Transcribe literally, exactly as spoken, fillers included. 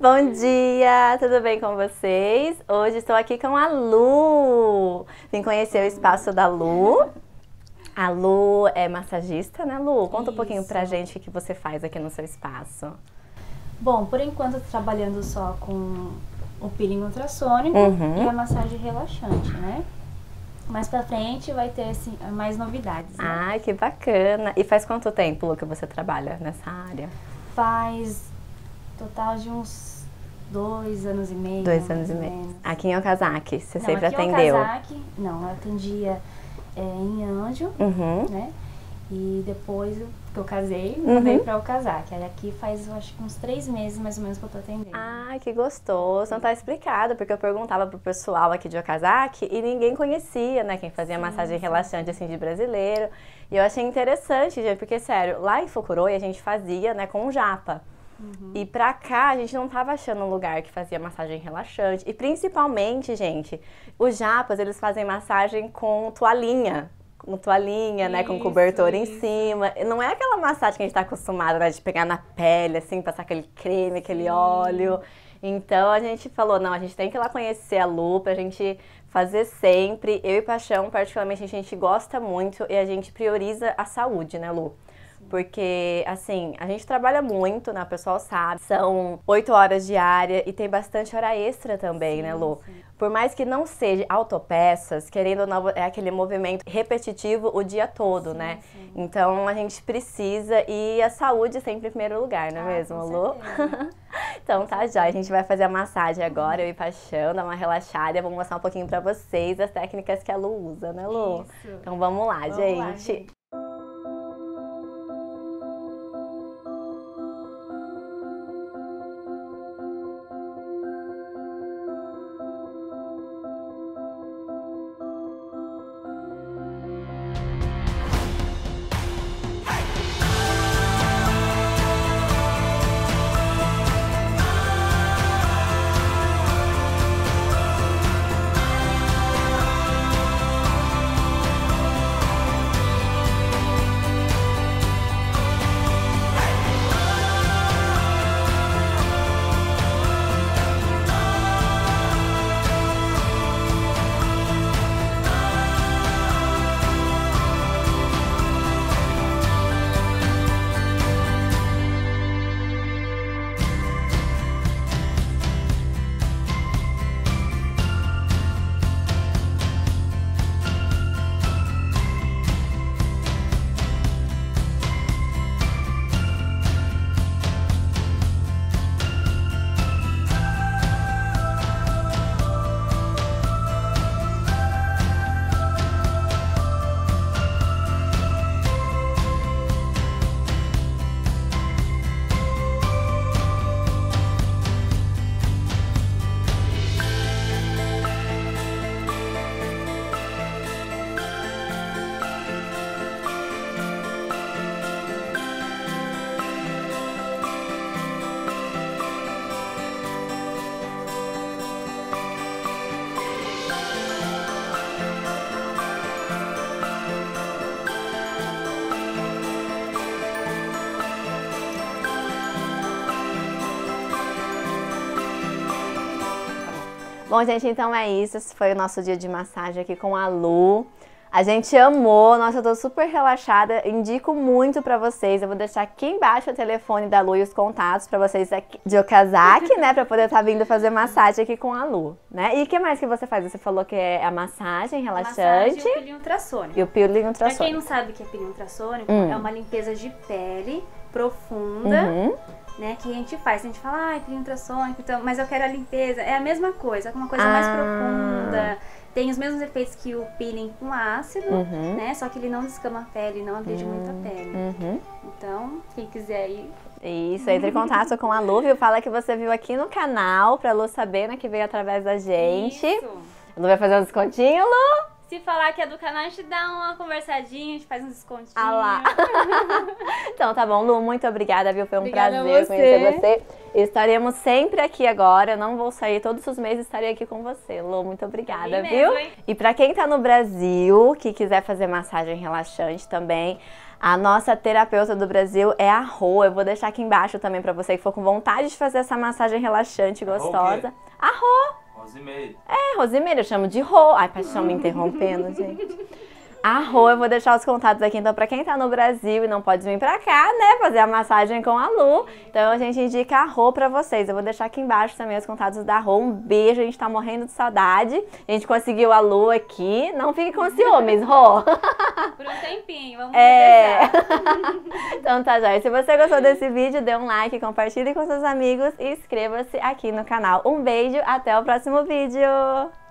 Bom dia, tudo bem com vocês? Hoje estou aqui com a Lu. Vim conhecer o espaço da Lu. A Lu é massagista, né, Lu? Conta um pouquinho pra gente o que você faz aqui no seu espaço. Bom, por enquanto eu tô trabalhando só com o peeling ultrassônico Uhum. e a massagem relaxante, né? Mais pra frente vai ter assim, mais novidades, né? Ai, que bacana. E faz quanto tempo, Lu, que você trabalha nessa área? Faz total de uns dois anos e meio. Dois anos e mais ou meio. menos. Aqui em Okazaki, você Não, sempre aqui atendeu? Em Okazaki, não, eu atendia é, em Anjo, Uhum. né? E depois eu- que eu casei, Uhum. mudei pra Okazaki. Aí aqui faz, eu acho que uns três meses mais ou menos que eu tô atendendo. Ai, que gostoso. Não tá explicado, porque eu perguntava pro pessoal aqui de Okazaki e ninguém conhecia, né, quem fazia Sim, massagem sim, relaxante, assim, de brasileiro. E eu achei interessante, gente, porque, sério, lá em Fukuroi a gente fazia, né, com japa. Uhum. E pra cá, a gente não tava achando um lugar que fazia massagem relaxante. E principalmente, gente, os japas, eles fazem massagem com toalhinha. Com toalhinha, né? Com Isso, cobertor em isso. cima. E não é aquela massagem que a gente tá acostumada, né? De pegar na pele, assim, passar aquele creme, aquele Sim. óleo. Então a gente falou, não, a gente tem que ir lá conhecer a Lu pra gente fazer sempre. Eu e Paixão, particularmente, a gente gosta muito e a gente prioriza a saúde, né, Lu? Porque, assim, a gente trabalha muito, né? O pessoal sabe. São oito horas diárias e tem bastante hora extra também, Sim, né, Lu? sim. Por mais que não seja autopeças, querendo ou não, é aquele movimento repetitivo o dia todo, Sim, né? sim. Então a gente precisa e a saúde sempre em primeiro lugar, não é Ah, mesmo, com Lu? certeza. Então tá já, a gente vai fazer a massagem agora, eu e Paixão, dar uma relaxada. Eu vou mostrar um pouquinho pra vocês as técnicas que a Lu usa, né, Lu? Isso. Então vamos lá, Vamos gente. lá, gente. Bom, gente, então é isso. Esse foi o nosso dia de massagem aqui com a Lu. A gente amou, nossa, eu tô super relaxada, indico muito pra vocês. Eu vou deixar aqui embaixo o telefone da Lu e os contatos pra vocês aqui de Okazaki, né, pra poder estar vindo fazer massagem aqui com a Lu, né? E o que mais que você faz? Você falou que é a massagem relaxante Massagem e o peeling ultrassônico. e o peeling Pra quem ultrassônico. não sabe o que é peeling ultrassônico, Hum. é uma limpeza de pele profunda, Uhum. né, que a gente faz. A gente fala, ai, peeling ultrassônico, então, mas eu quero a limpeza. É a mesma coisa, uma coisa mais Ah. profunda. Tem os mesmos efeitos que o peeling com ácido, Uhum. né, só que ele não descama a pele, não agride muito a pele. Uhum. Então, quem quiser ir, Isso, entre em contato com a Lu, viu? Fala que você viu aqui no canal, pra Lu saber, né, que veio através da gente. isso. A Lu vai fazer um descontinho, Lu? Se falar que é do canal, a gente dá uma conversadinha, a gente faz uns descontinhos. Ah lá. Então tá bom, Lu, muito obrigada, viu? Foi um Obrigada a prazer você. conhecer você. Estaremos sempre aqui agora, não vou sair, todos os meses estarei aqui com você. Lu, muito obrigada, Também viu? mesmo, hein? E pra quem tá no Brasil, que quiser fazer massagem relaxante também, A nossa terapeuta do Brasil é a Rô. Eu vou deixar aqui embaixo também pra você que for com vontade de fazer essa massagem relaxante e gostosa. A Rô. Rosimeire. É, Rosimeire, eu chamo de Rô. Ai, paixão me interrompendo, gente. A Rô, eu vou deixar os contatos aqui, então, pra quem tá no Brasil e não pode vir pra cá, né, fazer a massagem com a Lu. Então, a gente indica a Rô pra vocês. Eu vou deixar aqui embaixo também os contatos da Rô. Um beijo, a gente tá morrendo de saudade. A gente conseguiu a Lu aqui. Não fique com ciúmes, Rô. Por um tempinho, vamos É. Então tá, joia. Se você gostou desse vídeo, dê um like, compartilhe com seus amigos e inscreva-se aqui no canal. Um beijo, até o próximo vídeo.